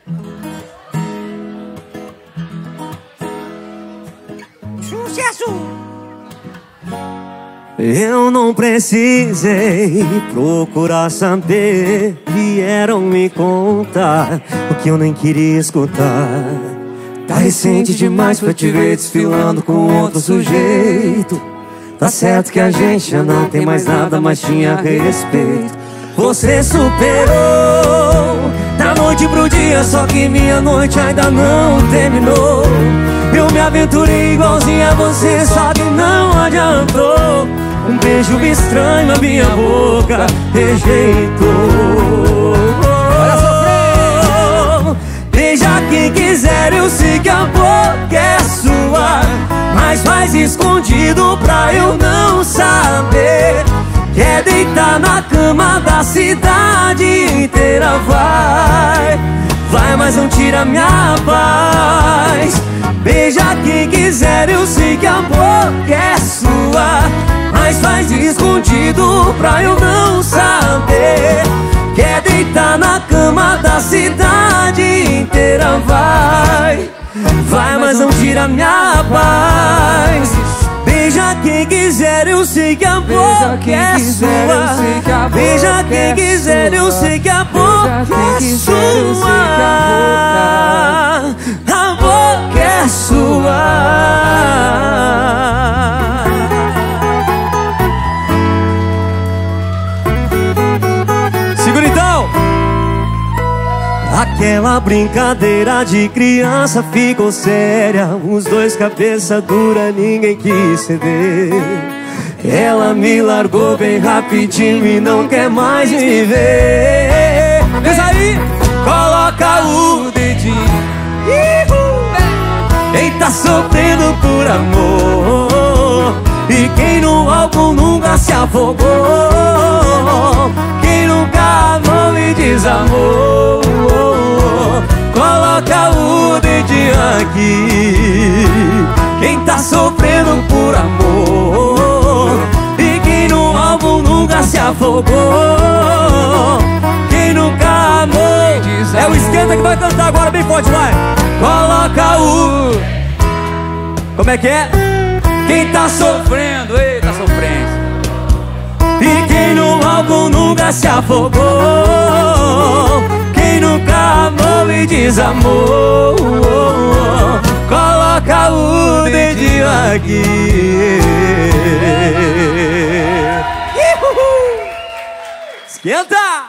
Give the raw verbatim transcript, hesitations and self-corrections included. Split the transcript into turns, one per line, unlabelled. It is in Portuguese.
Sucesso!
Eu não precisei procurar saber, vieram me contar o que eu nem queria escutar. Tá recente demais pra te ver desfilando com outro sujeito. Tá certo que a gente já não tem mais nada, mas tinha respeito. Você superou da noite pro dia, só que minha noite ainda não terminou. Eu me aventurei igualzinho a você, só que não adiantou. Um beijo estranho na minha boca rejeitou.
Olha sofrer!
Beija quem quiser, eu sei que a boca é sua, mas faz escondido pra eu não saber. Quer deitar na cama da cidade inteira, vai. Vai, mas não tira minha paz. Beija quem quiser, eu sei que a boca é sua, mas faz escondido pra eu não saber. Quer deitar na cama da cidade inteira, vai. Vai, mas não tira minha paz. Beija quem quiser, eu sei que a boca é sua. Beija quem quiser, eu sei que a boca é sua. A boca é sua. Segura então. Aquela brincadeira de criança ficou séria. Os dois cabeça dura, ninguém quis ceder. Ela me largou bem rapidinho e não quer mais me ver. Diz aí, coloca o dedinho. Quem tá sofrendo por amor, e quem no álcool nunca se afogou, quem nunca amou e desamou, coloca o dedinho aqui. Quem tá sofrendo por amor, e quem no álcool nunca se afogou, quem nunca amou. É o Esquenta que vai cantar agora bem forte, vai. Coloca o... Como é que é? Quem tá sofrendo, eita sofrência, e quem no álcool nunca se afogou, quem nunca amou e desamou, coloca o dedinho aqui. Esquenta!